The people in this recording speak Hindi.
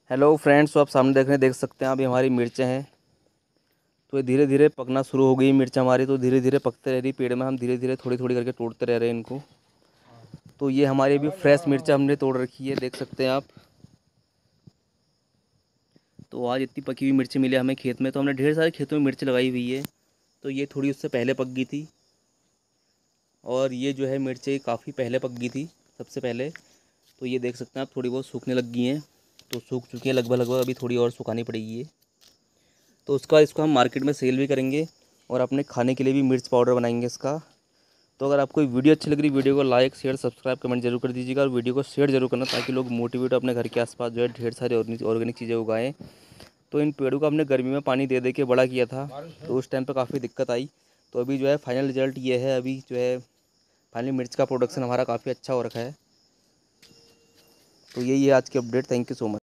हेलो फ्रेंड्स, तो आप सामने देख सकते हैं। अभी हमारी मिर्चें हैं तो ये धीरे धीरे पकना शुरू हो गई। मिर्च हमारी तो धीरे धीरे पकते रह रही पेड़ में। हम धीरे धीरे थोड़ी थोड़ी करके तोड़ते रह रहे हैं इनको। तो ये हमारी अभी फ्रेश मिर्च हमने तोड़ रखी है, देख सकते हैं आप। तो आज इतनी पकी हुई मिर्ची मिली हमें खेत में। तो हमने ढेर सारे खेतों में मिर्च लगाई हुई है। तो ये थोड़ी उससे पहले पक गई थी और ये जो है मिर्चें काफ़ी पहले पक गई थी सबसे पहले। तो ये देख सकते हैं आप, थोड़ी बहुत सूखने लग गई हैं। तो सूख चुकी है लगभग लगभग, अभी थोड़ी और सुखानी पड़ेगी ये। तो उसका इसको हम मार्केट में सेल भी करेंगे और अपने खाने के लिए भी मिर्च पाउडर बनाएंगे इसका। तो अगर आपको वीडियो अच्छी लग रही, वीडियो को लाइक शेयर सब्सक्राइब कमेंट जरूर कर दीजिएगा और वीडियो को शेयर जरूर करना, ताकि लोग मोटिवेट अपने घर के आसपास जो है ढेर सारे ऑर्गेनिक चीज़ें उगाएं। तो इन पेड़ों को हमने गर्मी में पानी दे दे के बड़ा किया था, तो उस टाइम पे काफ़ी दिक्कत आई। तो अभी जो है फाइनल रिजल्ट ये है। अभी जो है फाइनली मिर्च का प्रोडक्शन हमारा काफ़ी अच्छा हो रखा है। तो यही है आज की update. Thank you so much.